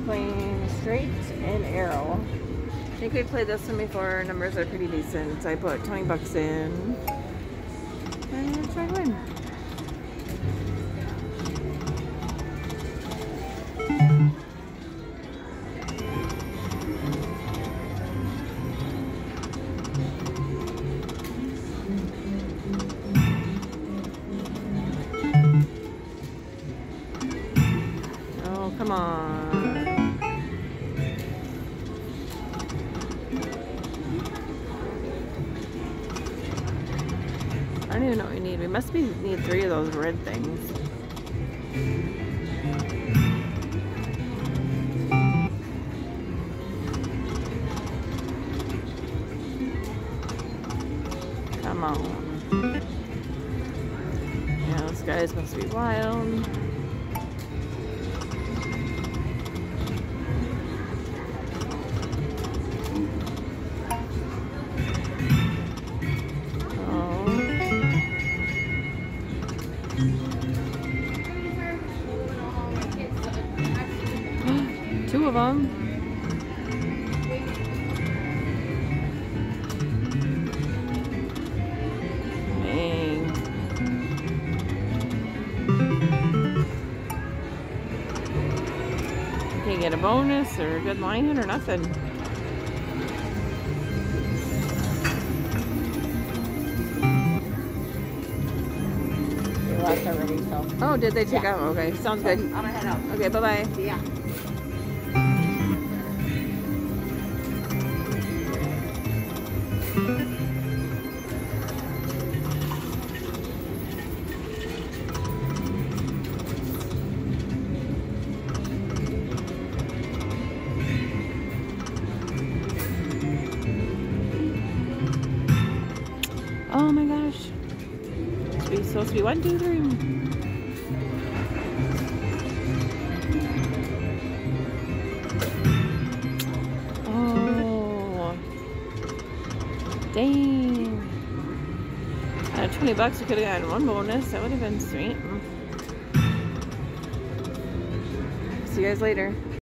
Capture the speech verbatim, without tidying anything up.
playing straight and arrow. I think we played this one before. Numbers are pretty decent. So I put twenty bucks in. And let's try to win. Oh, come on. I don't even know what we need. We must be need three of those red things. Come on. Yeah, this guy's supposed to be wild. Two of them. Dang. Can't get a bonus or a good line hit or nothing. They left already, so. Oh, did they take Yeah. out? Okay, sounds So, good. I'm gonna head out. Okay, bye-bye. Yeah. Oh my gosh. It's supposed to be one, two, three. Oh. Dang. At twenty bucks, we could have gotten one bonus. That would have been sweet. See you guys later.